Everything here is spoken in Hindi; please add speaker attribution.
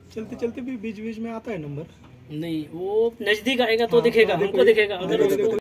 Speaker 1: चलते चलते भी बीच बीच में आता है नंबर।
Speaker 2: नहीं, वो नजदीक आएगा तो दिखेगा, हमको दिखेगा। अगर उसको